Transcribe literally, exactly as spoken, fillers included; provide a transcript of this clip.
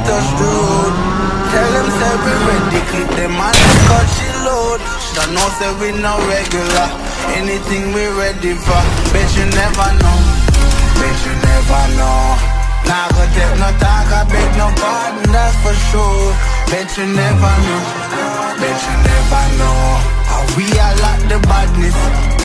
touch the road. Tell them say we ready, click them and cut she load. She know say we no regular, anything we ready for. Bet you never know, bet you never know. Nah go take no talk, I beg no pardon, that's for sure. Bet you never know, bet you never know how we are like the badness.